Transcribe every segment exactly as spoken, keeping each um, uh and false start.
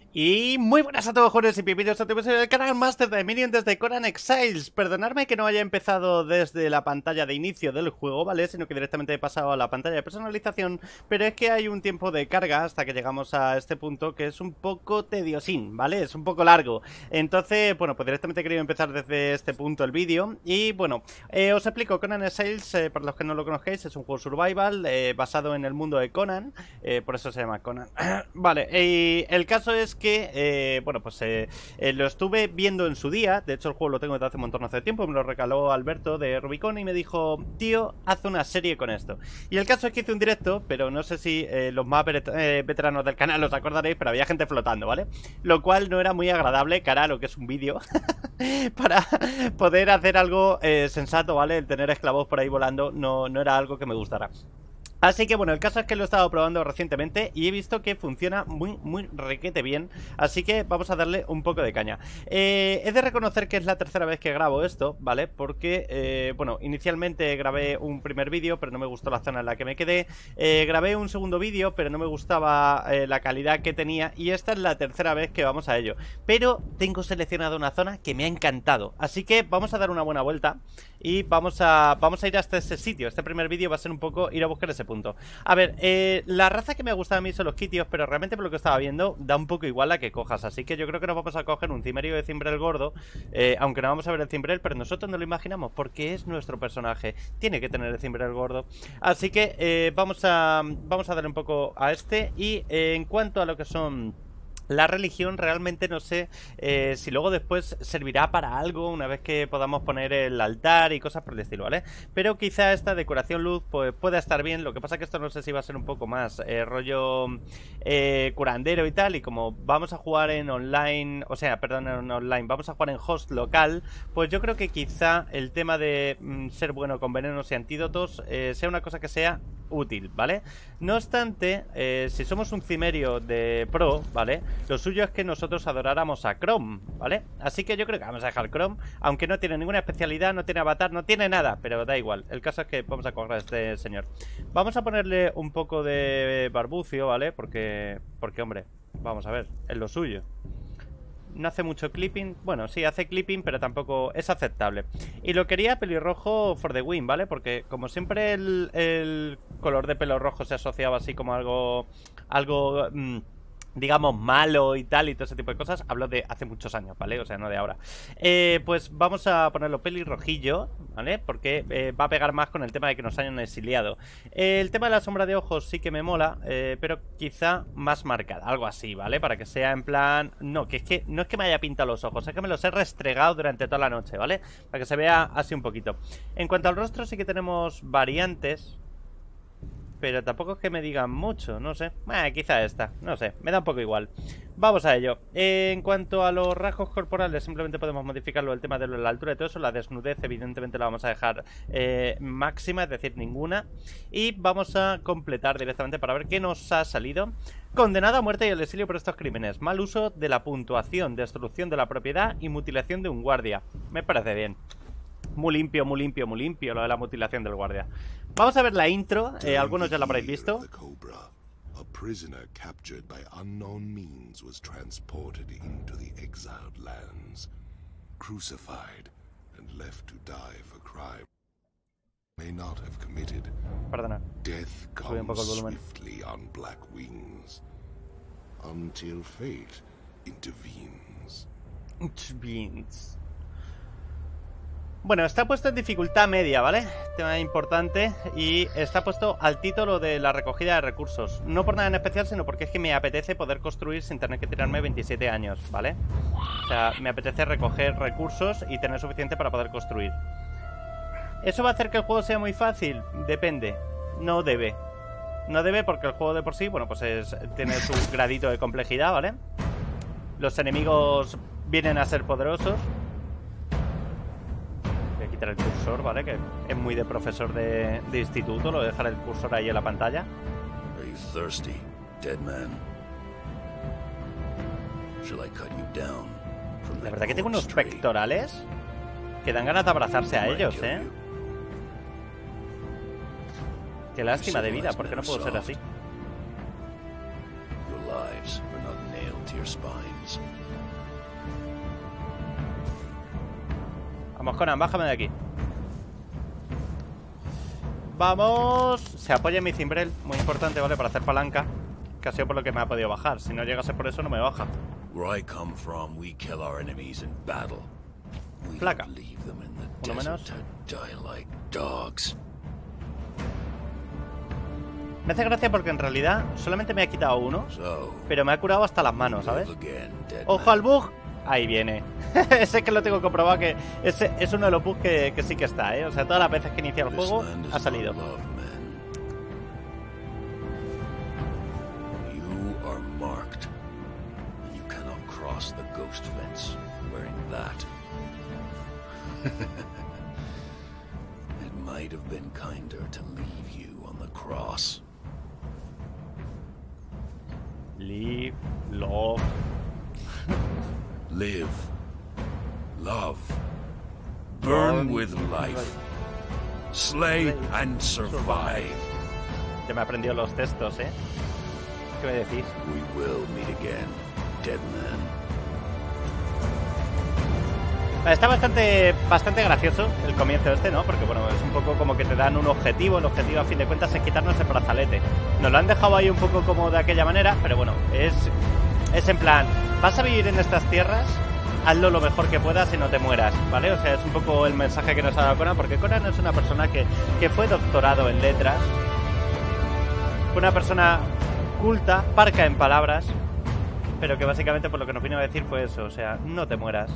Y muy buenas a todos, jóvenes, y bienvenidos a otro episodio del canal Master de Minion desde Conan Exiles. Perdonadme que no haya empezado desde la pantalla de inicio del juego, ¿vale? Sino que directamente he pasado a la pantalla de personalización. Pero es que hay un tiempo de carga hasta que llegamos a este punto que es un poco tediosín, ¿vale? Es un poco largo. Entonces, bueno, pues directamente he querido empezar desde este punto el vídeo. Y bueno, eh, os explico. Conan Exiles, eh, para los que no lo conozcáis, es un juego survival eh, basado en el mundo de Conan. Eh, por eso se llama Conan. Vale, y el caso es que, eh, bueno, pues eh, eh, lo estuve viendo en su día. De hecho, el juego lo tengo desde hace un montón de tiempo. Me lo regaló Alberto de Rubicon y me dijo: tío, haz una serie con esto. Y el caso es que hice un directo, pero no sé si eh, los más eh, veteranos del canal os acordaréis, pero había gente flotando, ¿vale? Lo cual no era muy agradable cara a lo que es un vídeo para poder hacer algo eh, sensato, ¿vale? El tener esclavos por ahí volando no, no era algo que me gustara. Así que bueno, el caso es que lo he estado probando recientemente y he visto que funciona muy, muy requete bien. Así que vamos a darle un poco de caña. Eh, he de reconocer que es la tercera vez que grabo esto, ¿vale? Porque, eh, bueno, inicialmente grabé un primer vídeo, pero no me gustó la zona en la que me quedé. Eh, grabé un segundo vídeo, pero no me gustaba eh, la calidad que tenía. Y esta es la tercera vez que vamos a ello. Pero tengo seleccionado una zona que me ha encantado. Así que vamos a dar una buena vuelta y vamos a, vamos a ir hasta ese sitio. Este primer vídeo va a ser un poco ir a buscar ese punto. A ver, eh, la raza que me gusta a mí son los Kitios, pero realmente por lo que estaba viendo da un poco igual la que cojas, así que yo creo que nos vamos a coger un Cimmerio de Cimbrel gordo, eh, aunque no vamos a ver el Cimbrel, pero nosotros no lo imaginamos porque es nuestro personaje, tiene que tener el Cimbrel gordo, así que eh, vamos a vamos a darle un poco a este. Y eh, en cuanto a lo que son la religión, realmente no sé eh, si luego después servirá para algo una vez que podamos poner el altar y cosas por el estilo, ¿vale? Pero quizá esta decoración luz pues pueda estar bien. Lo que pasa que esto no sé si va a ser un poco más eh, rollo eh, curandero y tal. Y como vamos a jugar en online, o sea, perdón, en online, vamos a jugar en host local, pues yo creo que quizá el tema de mm, ser bueno con venenos y antídotos eh, sea una cosa que sea útil, ¿vale? No obstante, eh, si somos un cimerio de pro, ¿vale? Lo suyo es que nosotros adoráramos a Chrome, ¿vale? Así que yo creo que vamos a dejar Chrome, aunque no tiene ninguna especialidad, no tiene avatar, no tiene nada, pero da igual. El caso es que vamos a coger a este señor. Vamos a ponerle un poco de barbucio, ¿vale? Porque, porque hombre, vamos a ver, es lo suyo. No hace mucho clipping. Bueno, sí, hace clipping, pero tampoco es aceptable. Y lo quería pelirrojo for the win, ¿vale? Porque como siempre el, el color de pelo rojo se asociaba así como algo... Algo... Mmm, digamos, malo y tal, y todo ese tipo de cosas. Hablo de hace muchos años, ¿vale? O sea, no de ahora. eh, Pues vamos a ponerlo pelirrojillo, ¿vale? Porque eh, va a pegar más con el tema de que nos hayan exiliado. eh, El tema de la sombra de ojos sí que me mola, eh, pero quizá más marcada, algo así, ¿vale? Para que sea en plan... No, que es que no es que me haya pintado los ojos, es que me los he restregado durante toda la noche, ¿vale? Para que se vea así un poquito. En cuanto al rostro sí que tenemos variantes, pero tampoco es que me digan mucho, no sé. Eh, quizá esta, no sé, me da un poco igual. Vamos a ello. Eh, en cuanto a los rasgos corporales, simplemente podemos modificarlo, el tema de la altura y todo eso. La desnudez, evidentemente, la vamos a dejar eh, máxima, es decir, ninguna. Y vamos a completar directamente para ver qué nos ha salido. Condenado a muerte y al exilio por estos crímenes. Mal uso de la puntuación, destrucción de la propiedad y mutilación de un guardia. Me parece bien. Muy limpio, muy limpio, muy limpio lo de la mutilación del guardia. Vamos a ver la intro, eh, algunos ya la habréis visto. A prisoner captured by unknown means was transported into the exiled lands, crucified and left to die for crime may not have committed. Perdona. Death comes swiftly on black wings until fate intervenes. Intervenes. Bueno, está puesto en dificultad media, ¿vale? Tema importante. Y está puesto al título de la recogida de recursos. No por nada en especial, sino porque es que me apetece poder construir sin tener que tirarme veintisiete años, ¿vale? O sea, me apetece recoger recursos y tener suficiente para poder construir. ¿Eso va a hacer que el juego sea muy fácil? Depende. No debe. No debe porque el juego de por sí, bueno, pues es, tiene su gradito de complejidad, ¿vale? Los enemigos vienen a ser poderosos. El cursor, ¿vale? Que es muy de profesor de, de instituto, lo de dejar el cursor ahí en la pantalla. Are you thirsty, dead man? Shall I cut you down from La verdad que tengo unos pectorales que dan ganas de abrazarse a ellos, ¿eh? Qué lástima de vida, ¿por qué no puedo ser así? Your lives are not nailed to your spine. Vamos, Conan, bájame de aquí. Vamos. Se apoya en mi cimbrel, muy importante, ¿vale? Para hacer palanca. Que ha sido por lo que me ha podido bajar. Si no llegase por eso, no me baja. Where I come from, we kill our enemies in battle. We Flaca. don't leave them in the Uno desert menos. to die like dogs. Me hace gracia porque en realidad solamente me ha quitado uno, So, pero me ha curado hasta las manos, ¿sabes? live again, dead ¡Ojo man. al bug! Ahí viene. Ese que lo tengo comprobado, que ese es uno de los bugs que, que sí que está, ¿eh? O sea, todas las veces que inicia el This juego land is ha salido. for love, men. You are marked, and you cannot cross the ghost fence wearing that. It might have been kinder to leave you on the cross. Live, love. Live, love, burn Burn with life, slay and survive. Ya me he aprendido los textos, ¿eh? ¿Qué me decís? We will meet again, dead man. Está bastante, bastante gracioso el comienzo este, ¿no? Porque, bueno, es un poco como que te dan un objetivo. El objetivo, a fin de cuentas, es quitarnos el brazalete. Nos lo han dejado ahí un poco como de aquella manera, pero bueno, es, es en plan, vas a vivir en estas tierras, hazlo lo mejor que puedas y no te mueras, ¿vale? O sea, es un poco el mensaje que nos ha dado Conan, porque Conan es una persona que, que fue doctorado en letras, fue una persona culta, parca en palabras, pero que básicamente por lo que nos vino a decir fue eso, o sea, no te mueras.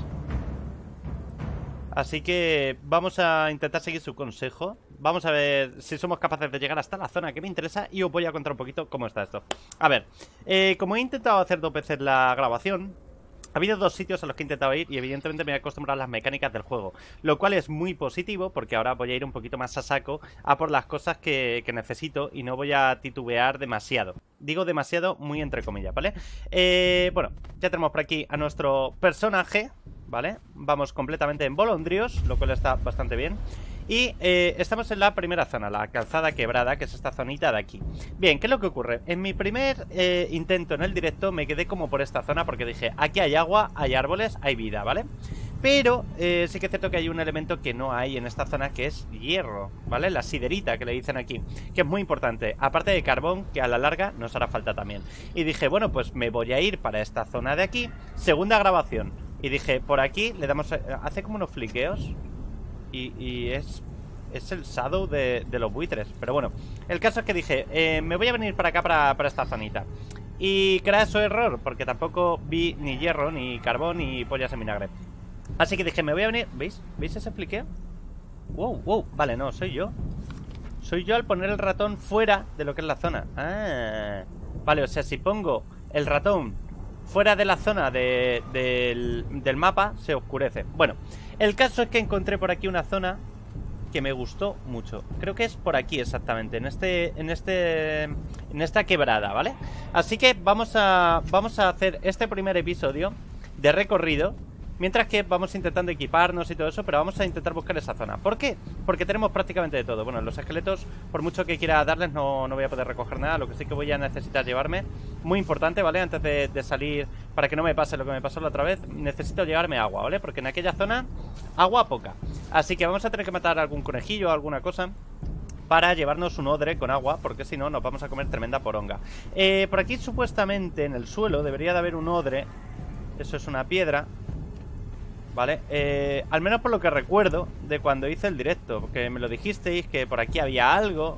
Así que vamos a intentar seguir su consejo. Vamos a ver si somos capaces de llegar hasta la zona que me interesa y os voy a contar un poquito cómo está esto. A ver, eh, como he intentado hacer dos veces la grabación, ha habido dos sitios a los que he intentado ir y evidentemente me he acostumbrado a las mecánicas del juego, lo cual es muy positivo porque ahora voy a ir un poquito más a saco a por las cosas que, que necesito y no voy a titubear demasiado. Digo demasiado muy entre comillas, ¿vale? Eh, bueno, ya tenemos por aquí a nuestro personaje, ¿vale? Vamos completamente en Bolondrios, lo cual está bastante bien. Y eh, estamos en la primera zona, la calzada quebrada, que es esta zonita de aquí. Bien, ¿qué es lo que ocurre? En mi primer eh, intento en el directo me quedé como por esta zona porque dije, aquí hay agua, hay árboles, hay vida, ¿vale? Pero eh, sí que es cierto que hay un elemento que no hay en esta zona, que es hierro, ¿vale? La siderita que le dicen aquí, que es muy importante, aparte de carbón, que a la larga nos hará falta también. Y dije, bueno, pues me voy a ir para esta zona de aquí. Segunda grabación. Y dije, por aquí le damos... Hace como unos fliqueos. Y, y es... Es el shadow de, de los buitres. Pero bueno, el caso es que dije, eh, me voy a venir para acá, para, para esta zonita. Y craso error, porque tampoco vi ni hierro, ni carbón, ni pollas en vinagre. Así que dije, me voy a venir... ¿Veis? ¿Veis ese fliqueo? Wow, wow, vale, no, soy yo. Soy yo al poner el ratón fuera de lo que es la zona. Ah, vale, o sea, si pongo el ratón fuera de la zona de, de, del, del mapa, se oscurece. Bueno, el caso es que encontré por aquí una zona que me gustó mucho. Creo que es por aquí exactamente, en este, en este, en esta quebrada, ¿vale? Así que vamos a, vamos a hacer este primer episodio de recorrido. Mientras que vamos intentando equiparnos y todo eso, pero vamos a intentar buscar esa zona. ¿Por qué? Porque tenemos prácticamente de todo. Bueno, los esqueletos, por mucho que quiera darles, no, no voy a poder recoger nada. Lo que sí que voy a necesitar llevarme, muy importante, ¿vale? Antes de, de salir, para que no me pase lo que me pasó la otra vez, necesito llevarme agua, ¿vale? Porque en aquella zona, agua poca. Así que vamos a tener que matar algún conejillo o alguna cosa para llevarnos un odre con agua, porque si no nos vamos a comer tremenda poronga. Eh, por aquí supuestamente en el suelo debería de haber un odre. Eso es una piedra, ¿vale? Eh, al menos por lo que recuerdo de cuando hice el directo, porque me lo dijisteis que por aquí había algo,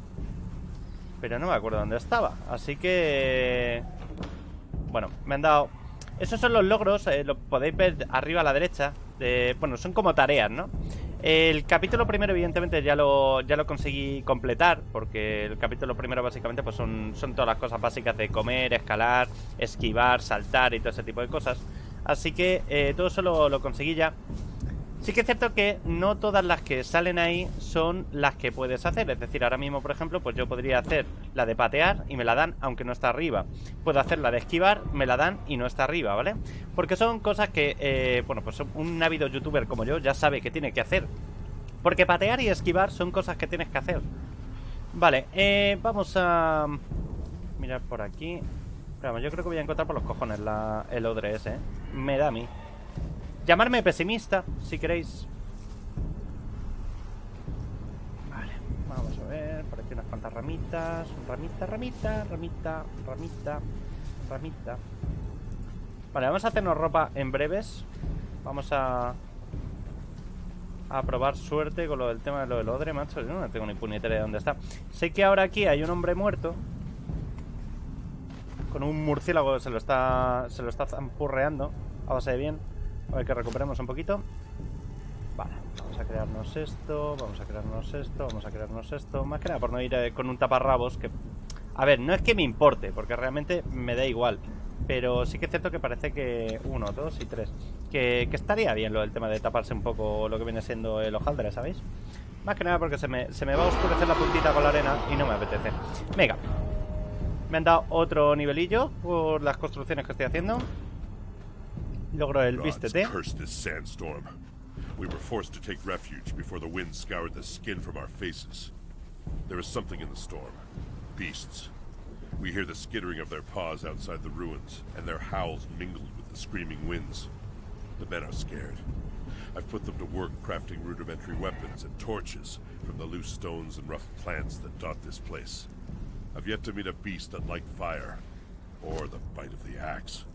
pero no me acuerdo dónde estaba. Así que... Bueno, me han dado... Esos son los logros, eh, lo podéis ver arriba a la derecha de... Bueno, son como tareas, ¿no? El capítulo primero evidentemente ya lo, ya lo conseguí completar, porque el capítulo primero básicamente pues son, son todas las cosas básicas de comer, escalar, esquivar, saltar y todo ese tipo de cosas. Así que eh, todo eso lo, lo conseguí ya. Sí que es cierto que no todas las que salen ahí son las que puedes hacer. Es decir, ahora mismo, por ejemplo, pues yo podría hacer la de patear y me la dan aunque no está arriba. Puedo hacer la de esquivar, me la dan y no está arriba, ¿vale? Porque son cosas que, eh, bueno, pues un ávido youtuber como yo ya sabe que tiene que hacer. Porque patear y esquivar son cosas que tienes que hacer. Vale, eh, vamos a mirar por aquí. Pero yo creo que voy a encontrar por los cojones la, el odre ese, ¿eh? Me da a mí. Llamarme pesimista, si queréis. por aquí unas cuantas ramitas. Ramita, ramita, ramita, ramita, ramita. Vale, vamos a hacernos ropa en breves. Vamos a... A probar suerte con lo del tema de lo del odre, macho. Yo no tengo ni puñetera de dónde está. Sé que ahora aquí hay un hombre muerto con un murciélago que se lo está se lo está zampurreando a base de bien. A ver que recuperemos un poquito. Vale, vamos a crearnos esto. Vamos a crearnos esto. Vamos a crearnos esto. Más que nada por no ir eh, con un taparrabos que... A ver, no es que me importe, porque realmente me da igual. Pero sí que es cierto que parece que... Uno, dos y tres. Que, que estaría bien lo del tema de taparse un poco lo que viene siendo el hojaldre, ¿sabéis? Más que nada porque se me, se me va a oscurecer la puntita con la arena y no me apetece. Venga. Me han dado otro nivelillo por las construcciones que estoy haciendo. Logro el vístete. We were forced to take refuge before the wind scoured the skin from our faces. There is something in the storm. Beasts. We hear the skittering of their paws outside the ruins, and their howls mingled with the screaming winds. The men are scared. I've put them to work crafting rudimentary weapons and torches from the loose stones and rough plants that dot this place. I've yet to meet a beast that liked fire, or the bite of the axe.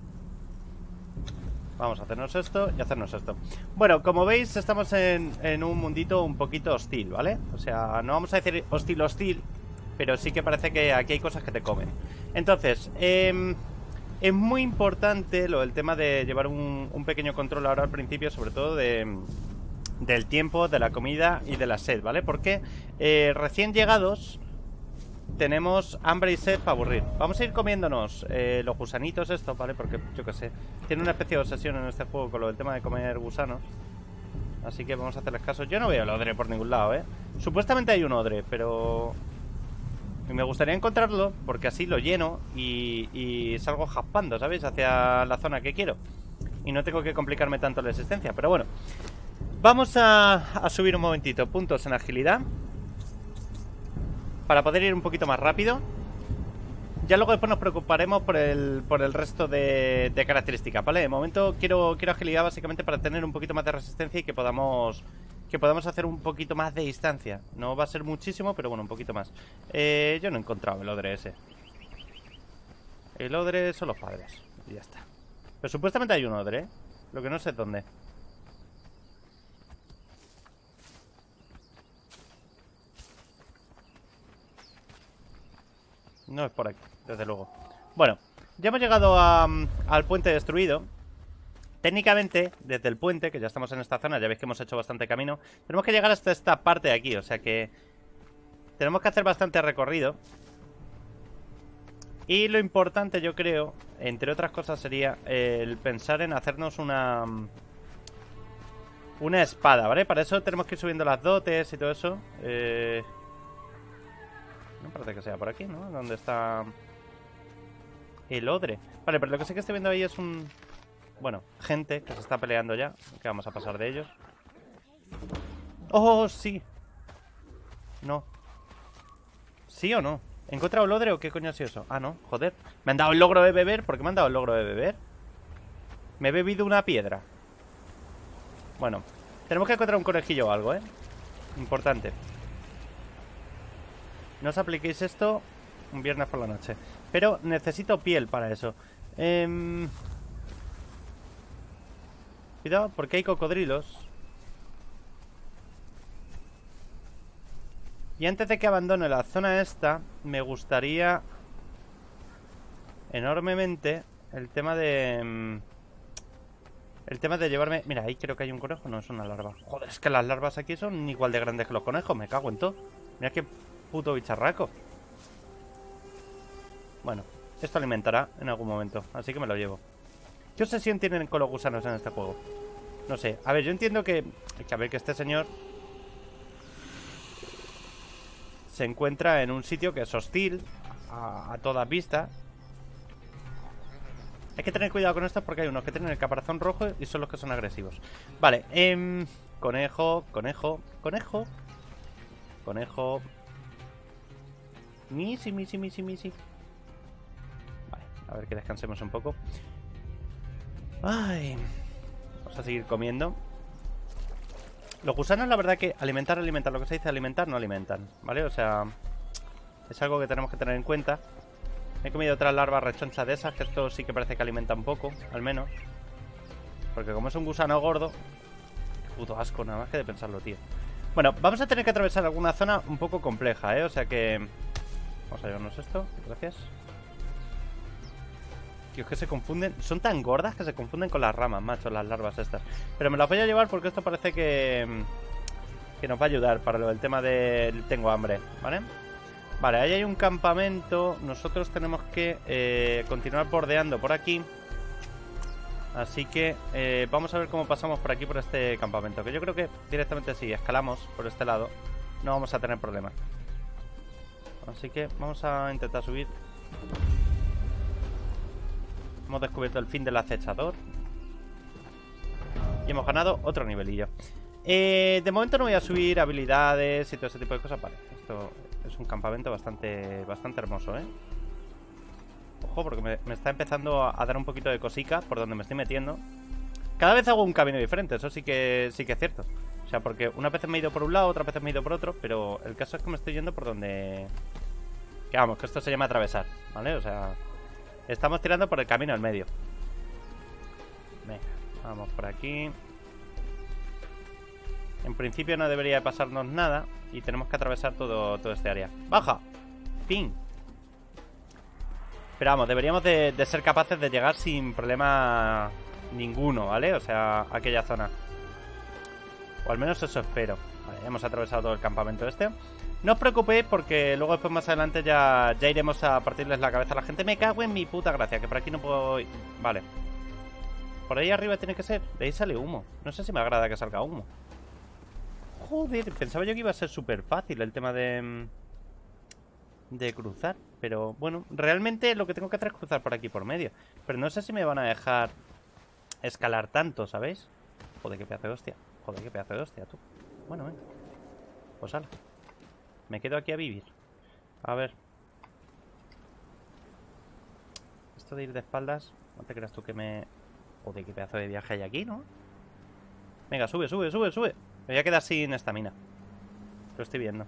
Vamos a hacernos esto y hacernos esto. Bueno, como veis, estamos en, en un mundito un poquito hostil, ¿vale? O sea, no vamos a decir hostil hostil, pero sí que parece que aquí hay cosas que te comen. Entonces, eh, es muy importante lo del tema de llevar un, un pequeño control ahora al principio, sobre todo de, del tiempo, de la comida y de la sed, ¿vale? Porque eh, recién llegados tenemos hambre y sed para aburrir. Vamos a ir comiéndonos eh, los gusanitos estos, ¿vale? Porque, yo qué sé, tiene una especie de obsesión en este juego con lo del tema de comer gusanos. Así que vamos a hacerles caso. Yo no veo el odre por ningún lado, ¿eh? Supuestamente hay un odre, pero... me gustaría encontrarlo, porque así lo lleno y, y salgo jaspando, ¿sabéis? Hacia la zona que quiero. Y no tengo que complicarme tanto la existencia. Pero bueno, vamos a, a subir un momentito puntos en agilidad para poder ir un poquito más rápido. Ya luego después nos preocuparemos por el, por el resto de, de características, ¿vale? De momento quiero, quiero agilidad básicamente para tener un poquito más de resistencia y que podamos... que podamos hacer un poquito más de distancia. No va a ser muchísimo, pero bueno, un poquito más. eh, Yo no he encontrado el odre ese. El odre son los padres y ya está. Pero supuestamente hay un odre, ¿eh? Lo que no sé es dónde. No es por aquí, desde luego. Bueno, ya hemos llegado a, al puente destruido. Técnicamente, desde el puente, que ya estamos en esta zona, ya veis que hemos hecho bastante camino, tenemos que llegar hasta esta parte de aquí, o sea que tenemos que hacer bastante recorrido. Y lo importante, yo creo, entre otras cosas, sería el pensar en hacernos una una espada, ¿vale? Para eso tenemos que ir subiendo las dotes y todo eso. eh... No parece que sea por aquí, ¿no? ¿Dónde está el odre? Vale, pero lo que sí que estoy viendo ahí es un... bueno, gente que se está peleando ya. Que vamos a pasar de ellos. ¡Oh, sí! No. ¿Sí o no? ¿He encontrado el odre o qué coño ha sido eso? Ah, no, joder. ¿Me han dado el logro de beber? ¿Por qué me han dado el logro de beber? Me he bebido una piedra. Bueno, tenemos que encontrar un conejillo o algo, ¿eh? Importante. No os apliquéis esto un viernes por la noche. Pero necesito piel para eso. Eh... Cuidado, porque hay cocodrilos. Y antes de que abandone la zona esta, me gustaría enormemente el tema de... El tema de llevarme... Mira, ahí creo que hay un conejo. No, es una larva. Joder, es que las larvas aquí son igual de grandes que los conejos. Me cago en todo. Mira qué puto bicharraco. Bueno, esto alimentará en algún momento, así que me lo llevo. ¿Qué obsesión tienen con los gusanos en este juego? No sé. A ver, yo entiendo que... que a ver, que este señor se encuentra en un sitio que es hostil a, a todas vistas. Hay que tener cuidado con esto porque hay unos que tienen el caparazón rojo y son los que son agresivos. Vale, eh, conejo, conejo, conejo, conejo. Misi, misi, misi, misi. Vale, a ver que descansemos un poco. Ay, vamos a seguir comiendo. Los gusanos, la verdad que alimentar, alimentar, lo que se dice alimentar, no alimentan, ¿vale? O sea, es algo que tenemos que tener en cuenta. Me he comido otras larvas rechonchas de esas, que esto sí que parece que alimenta un poco, al menos. Porque como es un gusano gordo... Qué puto asco, nada más que de pensarlo, tío. Bueno, vamos a tener que atravesar alguna zona un poco compleja, ¿eh? O sea que... Vamos a llevarnos esto, gracias. Tío, es que se confunden. Son tan gordas que se confunden con las ramas, macho, las larvas estas. Pero me las voy a llevar porque esto parece que... Que nos va a ayudar para lo del tema del tengo hambre, ¿vale? Vale, ahí hay un campamento. Nosotros tenemos que eh, continuar bordeando por aquí. Así que eh, vamos a ver cómo pasamos por aquí, por este campamento. Que yo creo que directamente si escalamos por este lado no vamos a tener problemas. Así que vamos a intentar subir. Hemos descubierto el fin del acechador. Y hemos ganado otro nivelillo. eh, De momento no voy a subir habilidades y todo ese tipo de cosas. Vale, esto es un campamento bastante, bastante hermoso, ¿eh? Ojo, porque me, me está empezando a, a dar un poquito de cosica por donde me estoy metiendo. Cada vez hago un camino diferente, eso sí que sí que es cierto. O sea, porque unas veces me he ido por un lado, otras veces me he ido por otro. Pero el caso es que me estoy yendo por donde... Que vamos, que esto se llama atravesar, ¿vale? O sea, estamos tirando por el camino al medio. Venga, vamos por aquí. En principio no debería de pasarnos nada. Y tenemos que atravesar todo, todo este área. ¡Baja! ¡Ping! Pero vamos, deberíamos de, de ser capaces de llegar sin problema ninguno, ¿vale? O sea, a aquella zona. O al menos eso espero. Vale, hemos atravesado todo el campamento este. No os preocupéis porque luego después más adelante ya, ya iremos a partirles la cabeza a la gente. Me cago en mi puta gracia, que por aquí no puedo ir. Vale. Por ahí arriba tiene que ser. De ahí sale humo. No sé si me agrada que salga humo. Joder, pensaba yo que iba a ser súper fácil el tema de... De cruzar. Pero bueno, realmente lo que tengo que hacer es cruzar por aquí por medio. Pero no sé si me van a dejar escalar tanto, ¿sabéis? Joder, qué pedazo de hostia. Joder, qué pedazo de hostia, tú. Bueno, venga. Pues ala. Me quedo aquí a vivir. A ver. Esto de ir de espaldas, no te creas tú que me... Joder, qué pedazo de viaje hay aquí, ¿no? Venga, sube, sube, sube, sube. Me voy a quedar sin estamina. Lo estoy viendo.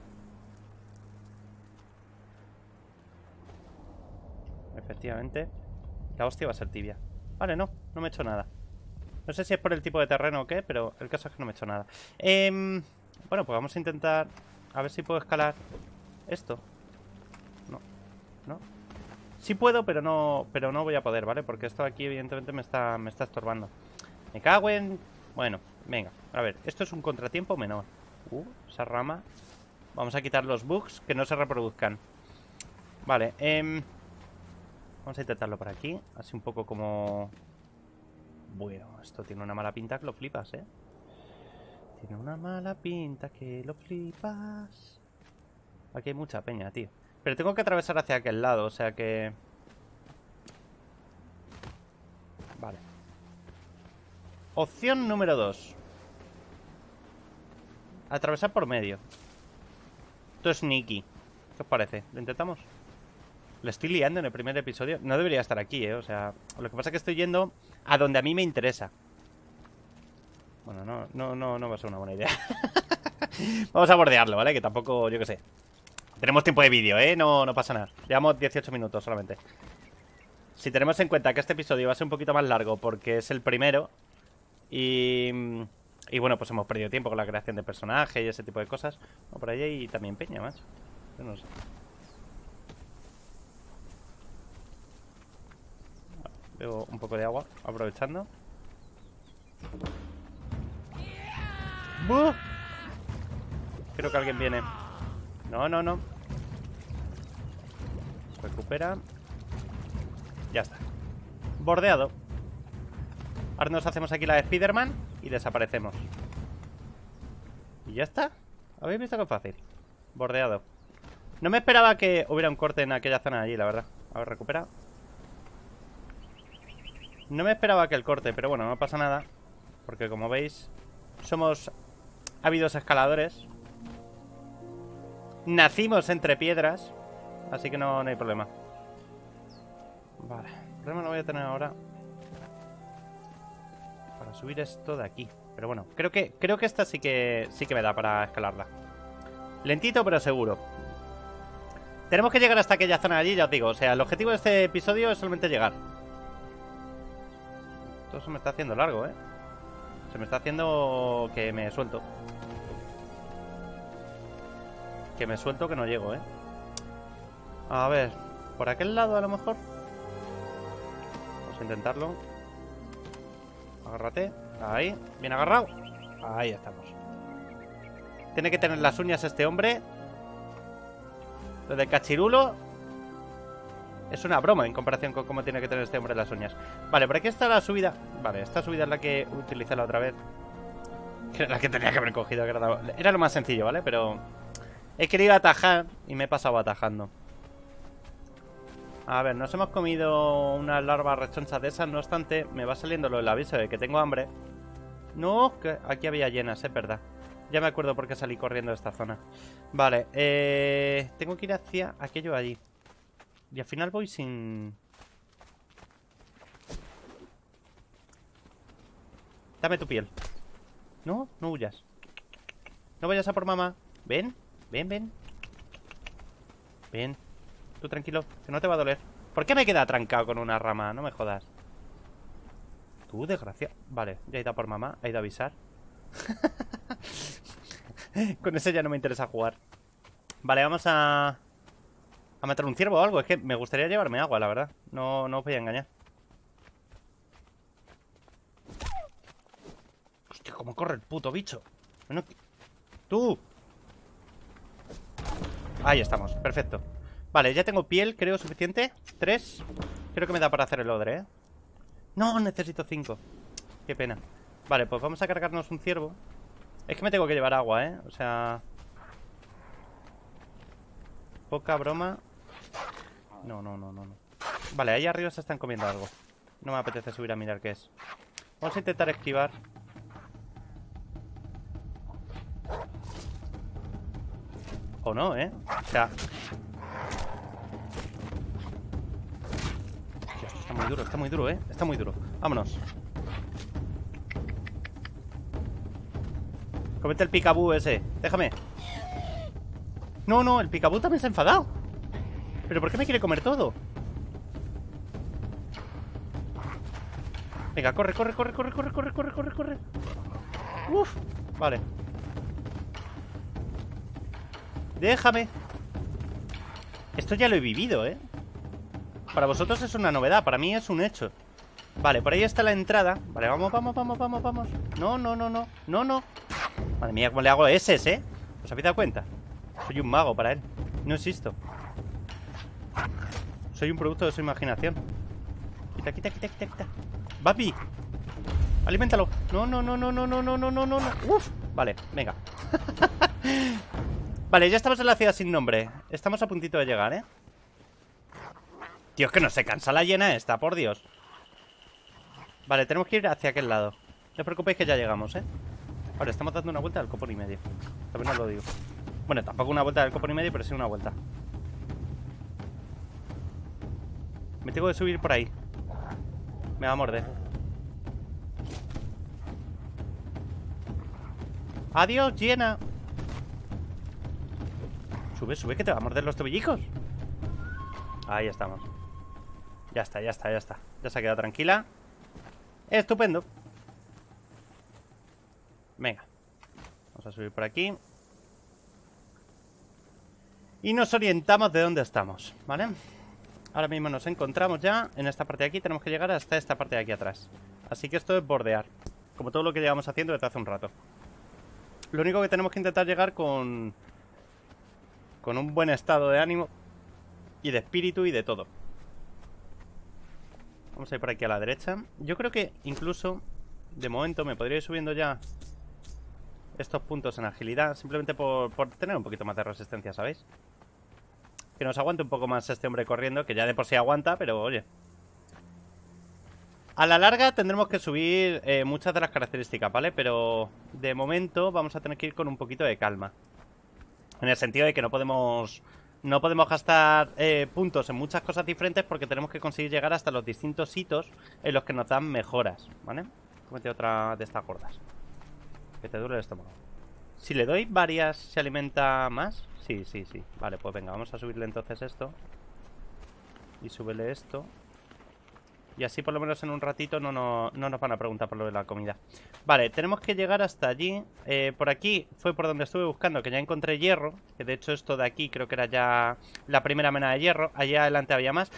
Efectivamente. La hostia va a ser tibia. Vale, no, no me he hecho nada. No sé si es por el tipo de terreno o qué, pero el caso es que no me he hecho nada. eh, Bueno, pues vamos a intentar... A ver si puedo escalar esto. No, no. Sí puedo, pero no pero no voy a poder, ¿vale? Porque esto aquí evidentemente me está, me está estorbando. Me cago en... Bueno, venga, a ver, esto es un contratiempo menor. Uh, esa rama. Vamos a quitar los bugs que no se reproduzcan. Vale, eh... vamos a intentarlo por aquí. Así un poco como... Bueno, esto tiene una mala pinta que lo flipas, ¿eh? Tiene una mala pinta que lo flipas. Aquí hay mucha peña, tío. Pero tengo que atravesar hacia aquel lado, o sea que... Vale. Opción número dos. Atravesar por medio. Esto es sneaky. ¿Qué os parece? ¿Lo intentamos? Lo estoy liando en el primer episodio. No debería estar aquí, ¿eh? O sea, lo que pasa es que estoy yendo a donde a mí me interesa. Bueno, no, no, no, no va a ser una buena idea. Vamos a bordearlo, ¿vale? Que tampoco, yo qué sé. Tenemos tiempo de vídeo, ¿eh? No, no pasa nada. Llevamos dieciocho minutos solamente. Si tenemos en cuenta que este episodio va a ser un poquito más largo porque es el primero. Y... Y bueno, pues hemos perdido tiempo con la creación de personajes y ese tipo de cosas. No, por ahí hay también peña, más. Yo no sé. Veo un poco de agua, aprovechando. ¡Buh! Creo que alguien viene. No, no, no. Recupera. Ya está. Bordeado. Ahora nos hacemos aquí la de Spider-Man y desaparecemos. Y ya está. ¿Habéis visto qué fácil? Bordeado. No me esperaba que hubiera un corte en aquella zona allí, la verdad. A ver, recupera. No me esperaba que el corte, pero bueno, no pasa nada. Porque como veis, somos ávidos escaladores. Nacimos entre piedras. Así que no, no hay problema. Vale, el problema lo voy a tener ahora. para subir esto de aquí. Pero bueno, creo que creo que esta sí que sí que me da para escalarla. Lentito, pero seguro. Tenemos que llegar hasta aquella zona de allí, ya os digo. O sea, el objetivo de este episodio es solamente llegar. Todo se me está haciendo largo, ¿eh? Se me está haciendo que me suelto. Que me suelto que no llego, ¿eh? A ver, por aquel lado a lo mejor. Vamos a intentarlo. Agárrate. Ahí, bien agarrado. Ahí estamos. Tiene que tener las uñas este hombre. Lo de cachirulo es una broma en comparación con cómo tiene que tener este hombre las uñas. Vale, por aquí está la subida. Vale, esta subida es la que utilicé la otra vez. Que era la que tenía que haber cogido. Que era, la... era lo más sencillo, ¿vale? Pero he querido atajar y me he pasado atajando. A ver, nos hemos comido unas larvas rechonchas de esas. No obstante, me va saliendo lo del aviso de que tengo hambre. No, que aquí había llenas, es verdad. Ya me acuerdo por qué salí corriendo de esta zona. Vale, eh... tengo que ir hacia aquello allí. Y al final voy sin... Dame tu piel. No, no huyas. No vayas a por mamá. Ven, ven, ven. Ven. Tú tranquilo, que no te va a doler. ¿Por qué me queda trancado con una rama? No me jodas. Tú, desgracia. Vale, ya he ido a por mamá. He ido a avisar. Con ese ya no me interesa jugar. Vale, vamos a... A matar un ciervo o algo. Es que me gustaría llevarme agua, la verdad. No, no os voy a engañar. Hostia, cómo corre el puto bicho. Bueno, tú. Ahí estamos, perfecto. Vale, ya tengo piel, creo, suficiente. Tres. Creo que me da para hacer el odre, ¿eh? No, necesito cinco. Qué pena. Vale, pues vamos a cargarnos un ciervo. Es que me tengo que llevar agua, ¿eh? O sea... Poca broma. No, no, no, no, no. Vale, ahí arriba se están comiendo algo. No me apetece subir a mirar qué es. Vamos a intentar esquivar. O no, ¿eh? O sea... Hostia, esto está muy duro, está muy duro, ¿eh? Está muy duro. Vámonos. Comete el picabú ese. Déjame. No, no, el picabú también se ha enfadado. ¿Pero por qué me quiere comer todo? Venga, corre, corre, corre, corre, corre, corre, corre, corre, corre. Uf, vale. Déjame. Esto ya lo he vivido, ¿eh? Para vosotros es una novedad, para mí es un hecho. Vale, por ahí está la entrada. Vale, vamos, vamos, vamos, vamos, vamos. No, no, no, no, no, no. Madre mía, cómo le hago S, ¿eh? ¿Os habéis dado cuenta? Soy un mago para él. No existo. Soy un producto de su imaginación. Quita, quita, quita, quita, quita. ¡Papi! ¡Aliméntalo! No, no, no, no, no, no, no, no, no, no. ¡Uf! Vale, venga. Vale, ya estamos en la ciudad sin nombre. Estamos a puntito de llegar, ¿eh? Tío, es que no se cansa la hiena esta, por Dios. Vale, tenemos que ir hacia aquel lado. No os preocupéis que ya llegamos, ¿eh? Ahora estamos dando una vuelta al copón y medio. También os lo digo. Bueno, tampoco una vuelta del copón y medio, pero sí una vuelta. Me tengo que subir por ahí. Me va a morder. Adiós, hiena. Sube, sube, que te va a morder los tobillicos. Ahí estamos. Ya está, ya está, ya está. Ya se ha quedado tranquila. Estupendo. Venga. Vamos a subir por aquí. Y nos orientamos de dónde estamos, ¿vale? Ahora mismo nos encontramos ya en esta parte de aquí. Tenemos que llegar hasta esta parte de aquí atrás. Así que esto es bordear, como todo lo que llevamos haciendo desde hace un rato. Lo único que tenemos que intentar llegar con Con un buen estado de ánimo y de espíritu y de todo. Vamos a ir por aquí a la derecha. Yo creo que incluso de momento me podría ir subiendo ya estos puntos en agilidad, simplemente por, por tener un poquito más de resistencia, ¿sabéis? Que nos aguante un poco más este hombre corriendo, que ya de por sí aguanta, pero oye, a la larga tendremos que subir eh, muchas de las características, ¿vale? Pero de momento vamos a tener que ir con un poquito de calma. En el sentido de que no podemos no podemos gastar eh, puntos en muchas cosas diferentes, porque tenemos que conseguir llegar hasta los distintos hitos en los que nos dan mejoras, ¿vale? Cómete otra de estas gordas. Que te duele el estómago. Si le doy varias, ¿se alimenta más? Sí, sí, sí. Vale, pues venga, vamos a subirle entonces esto. Y súbele esto. Y así por lo menos en un ratito no, no, no nos van a preguntar por lo de la comida. Vale, tenemos que llegar hasta allí. eh, Por aquí fue por donde estuve buscando, que ya encontré hierro. Que de hecho esto de aquí creo que era ya la primera mena de hierro. Allá adelante había más.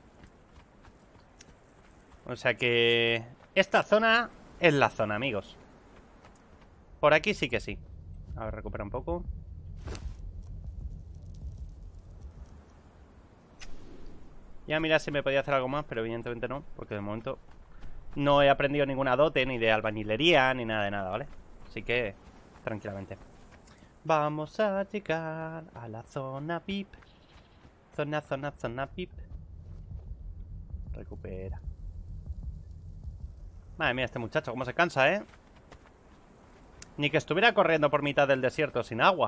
O sea que esta zona es la zona, amigos. Por aquí sí que sí. A ver, recupera un poco. Ya mira si me podía hacer algo más, pero evidentemente no, porque de momento no he aprendido ninguna dote, ni de albañilería, ni nada de nada, ¿vale? Así que, tranquilamente. Vamos a llegar a la zona V I P. Zona, zona, zona V I P. Recupera. Madre mía, este muchacho, cómo se cansa, ¿eh? Ni que estuviera corriendo por mitad del desierto sin agua.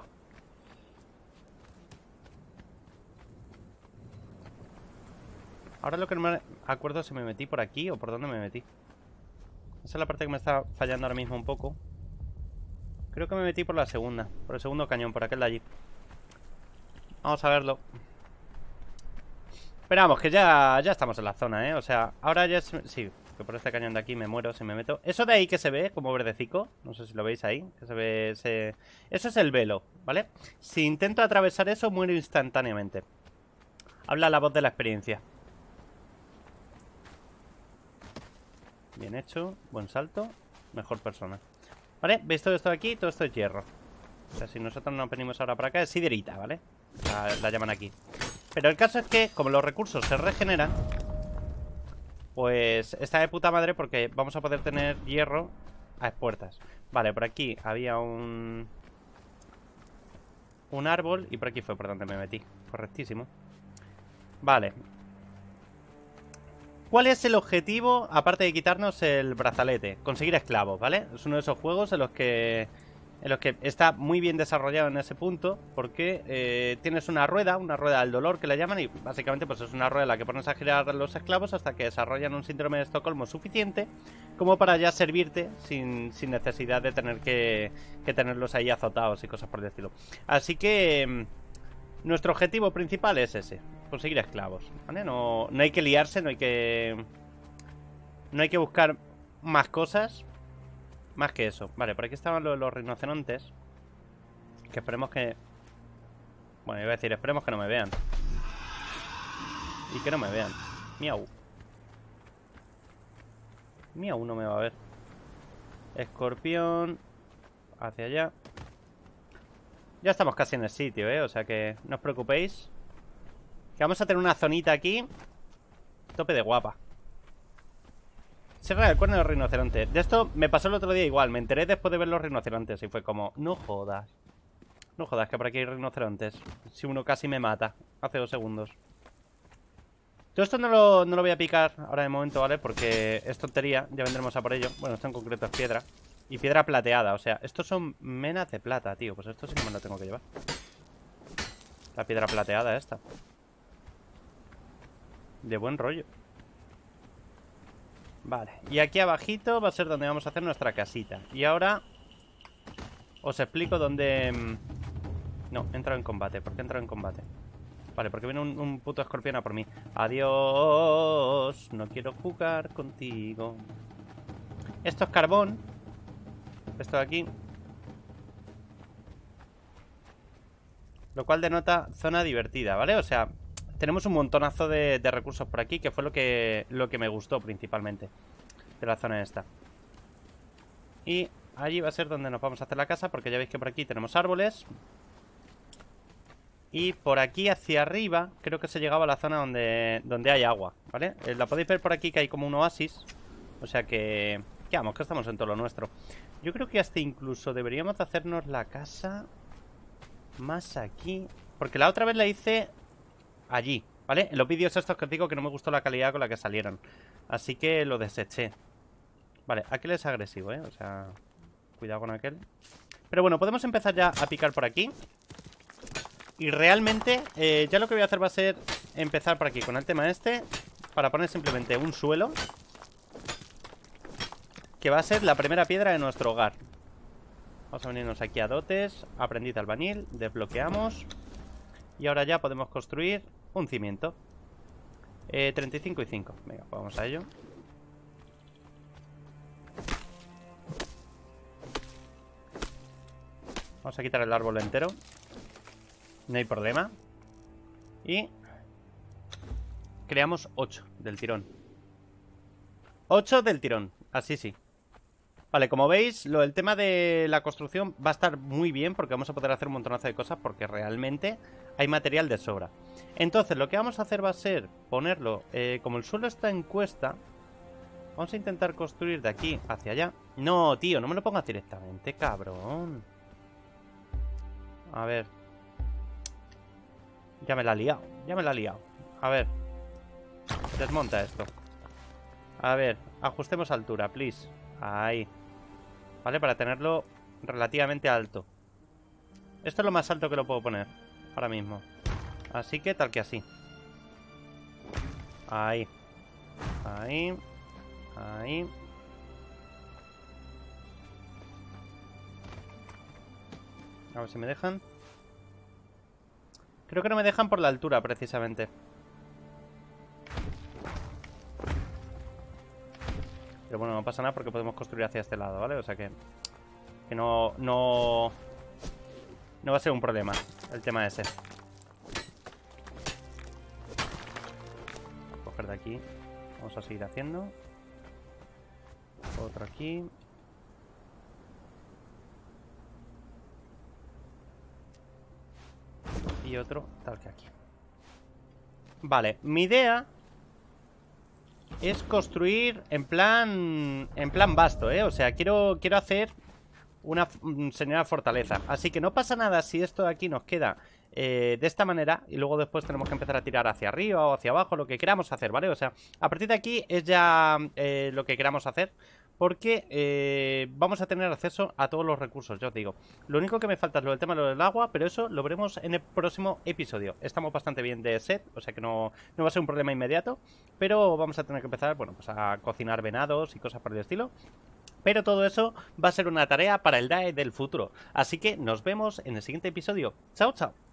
Ahora lo que no me acuerdo si me metí por aquí o por dónde me metí. Esa es la parte que me está fallando ahora mismo un poco. Creo que me metí por la segunda. Por el segundo cañón, por aquel de allí. Vamos a verlo. Pero vamos, que ya, ya estamos en la zona, ¿eh? O sea, ahora ya es... Sí, que por este cañón de aquí me muero si me meto. Eso de ahí que se ve, como verdecico. No sé si lo veis ahí. Que se ve ese... Eso es el velo, ¿vale? Si intento atravesar eso, muero instantáneamente. Habla la voz de la experiencia. Bien hecho, buen salto. Mejor persona. Vale, veis todo esto de aquí, todo esto es hierro. O sea, si nosotros nos venimos ahora para acá, es siderita, ¿vale? La, la llaman aquí. Pero el caso es que, como los recursos se regeneran, pues está de puta madre porque vamos a poder tener hierro a expuertas. Vale, por aquí había un... Un árbol y por aquí fue por donde me metí. Correctísimo. Vale. ¿Cuál es el objetivo, aparte de quitarnos el brazalete? Conseguir esclavos, ¿vale? Es uno de esos juegos en los que en los que está muy bien desarrollado en ese punto, porque eh, tienes una rueda, una rueda del dolor que le llaman, y básicamente pues es una rueda en la que pones a girar los esclavos hasta que desarrollan un síndrome de Estocolmo suficiente como para ya servirte sin, sin necesidad de tener que, que tenerlos ahí azotados y cosas por el estilo. Así que... nuestro objetivo principal es ese, conseguir esclavos, ¿vale? No, no hay que liarse, no hay que... No hay que buscar más cosas, más que eso. Vale, por aquí estaban los, los rinocerontes, que esperemos que... Bueno, iba a decir, esperemos que no me vean. Y que no me vean. Miau. Miau no me va a ver. Escorpión. Hacia allá. Ya estamos casi en el sitio, ¿eh? O sea que no os preocupéis. Que vamos a tener una zonita aquí. Tope de guapa. Sierra del Cuerno del Rinoceronte. De esto me pasó el otro día igual. Me enteré después de ver los rinocerontes y fue como, no jodas. No jodas que por aquí hay rinocerontes. Si uno casi me mata hace dos segundos. Todo esto no lo, no lo voy a picar ahora de momento, ¿vale? Porque es tontería, ya vendremos a por ello. Bueno, esto en concreto es piedra. Y piedra plateada, o sea, estos son menas de plata, tío. Pues esto sí que me lo tengo que llevar. La piedra plateada esta. De buen rollo. Vale, y aquí abajito va a ser donde vamos a hacer nuestra casita. Y ahora os explico dónde... No, he entrado en combate. ¿Por qué he entrado en combate? Vale, porque viene un, un puto escorpión a por mí. Adiós, no quiero jugar contigo. Esto es carbón. Esto de aquí. Lo cual denota zona divertida, ¿vale? O sea, tenemos un montonazo de, de recursos por aquí, que fue lo que, lo que me gustó principalmente de la zona esta. Y allí va a ser donde nos vamos a hacer la casa, porque ya veis que por aquí tenemos árboles. Y por aquí hacia arriba creo que se llegaba a la zona donde, donde hay agua, ¿vale? Eh, la podéis ver por aquí que hay como un oasis. O sea que... que vamos, que estamos en todo lo nuestro. Yo creo que hasta incluso deberíamos hacernos la casa más aquí, porque la otra vez la hice allí, ¿vale? En los vídeos estos que os digo que no me gustó la calidad con la que salieron, así que lo deseché. Vale, aquel es agresivo, ¿eh? O sea, cuidado con aquel. Pero bueno, podemos empezar ya a picar por aquí. Y realmente eh, ya lo que voy a hacer va a ser empezar por aquí con el tema este, para poner simplemente un suelo. que va a ser la primera piedra de nuestro hogar. Vamos a venirnos aquí a dotes, aprendiz albañil, desbloqueamos. Y ahora ya podemos construir un cimiento. eh, treinta y cinco y cinco. Venga, pues vamos a ello. Vamos a quitar el árbol entero. No hay problema. Y creamos ocho del tirón. ocho del tirón, así sí. Vale, como veis, lo, el tema de la construcción va a estar muy bien porque vamos a poder hacer un montonazo de cosas porque realmente hay material de sobra. Entonces, lo que vamos a hacer va a ser ponerlo, eh, como el suelo está en cuesta, vamos a intentar construir de aquí hacia allá. No, tío, no me lo pongas directamente, cabrón. A ver. Ya me la ha liado, ya me la ha liado. A ver. Desmonta esto. A ver, ajustemos altura, please. Ahí. Vale, para tenerlo relativamente alto. Esto es lo más alto que lo puedo poner ahora mismo. Así que tal que así. Ahí. Ahí. Ahí. A ver si me dejan. Creo que no me dejan por la altura, precisamente. Pero bueno, no pasa nada porque podemos construir hacia este lado, ¿vale? O sea que... Que no... No... No va a ser un problema el tema ese. Voy a coger de aquí. Vamos a seguir haciendo. Otro aquí. Y otro tal que aquí. Vale, mi idea es construir en plan en plan vasto, ¿eh? O sea, quiero, quiero hacer una señora fortaleza. Así que no pasa nada si esto de aquí nos queda eh, de esta manera y luego después tenemos que empezar a tirar hacia arriba o hacia abajo, lo que queramos hacer, ¿vale? O sea, a partir de aquí es ya eh, lo que queramos hacer. Porque eh, vamos a tener acceso a todos los recursos, ya os digo. Lo único que me falta es lo del tema de lo del agua, pero eso lo veremos en el próximo episodio. Estamos bastante bien de set, o sea que no, no va a ser un problema inmediato. Pero vamos a tener que empezar, bueno, pues a cocinar venados y cosas por el estilo. Pero todo eso va a ser una tarea para el D A E del futuro. Así que nos vemos en el siguiente episodio. ¡Chao, chao!